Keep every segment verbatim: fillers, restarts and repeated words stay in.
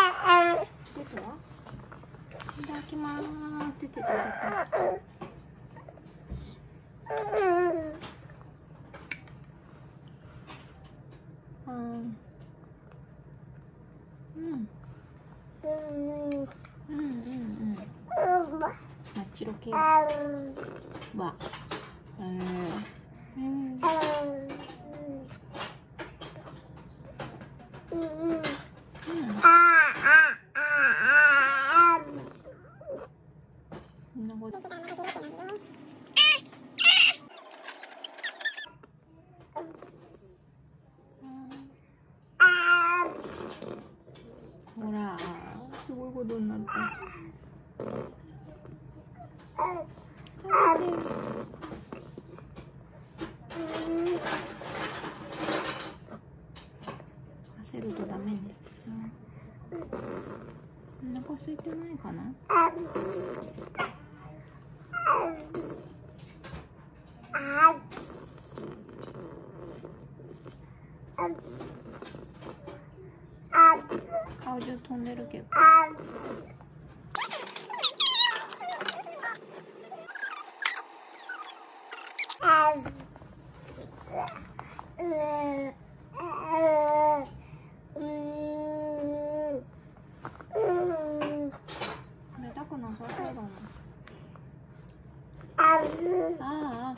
テトはいただきまーす。テテテテテ。うん。うん。うんうんうん。あっちろ系は。えー。うん。うん。そんなこと。ほら、すごいことになった。焦るとダメね。お腹空いてないかな。顔中飛んでるけど。食べたくなさそうだな。ああ。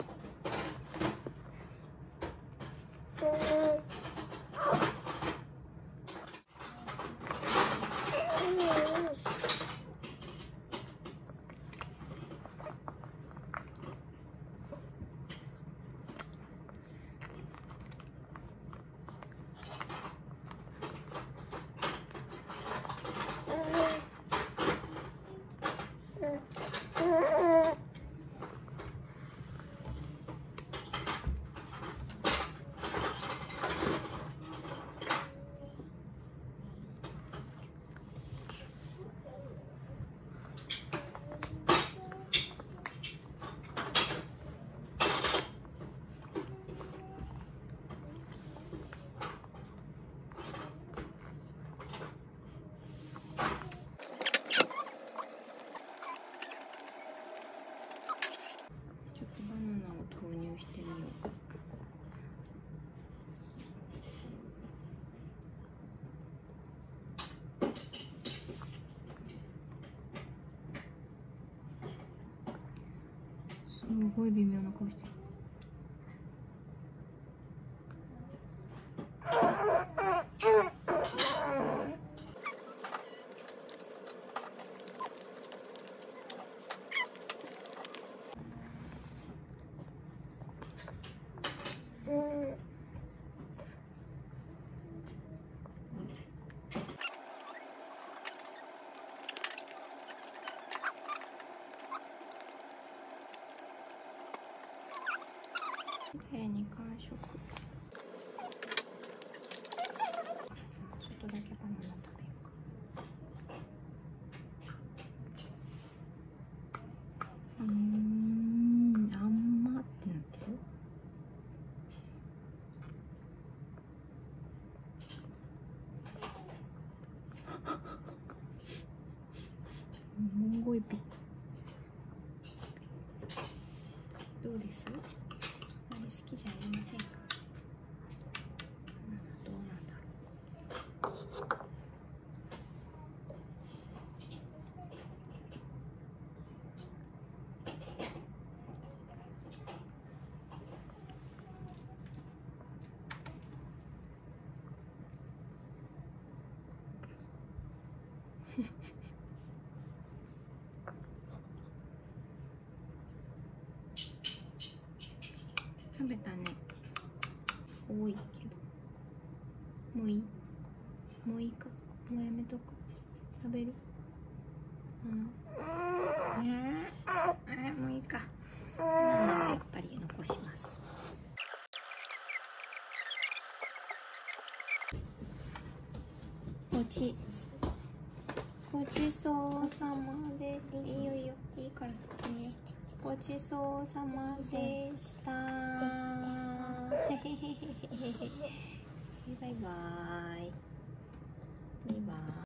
してみよう。すごい微妙な顔してる。きれいに完食。ちょっとだけバナナ食べようか。うーん、あんまってなってる。すごいピッ。どうです？あれ好きじゃありませんか？どうなんだろう。食べたね。多いけど。もういい？もういいか？もうやめとく。食べる？うん。あ、もういいか。バナナはやっぱり残します。ごち。ごちそうさまで。いいよいいよ。いいから。いいよ。ごちそうさまでした。バイバイ。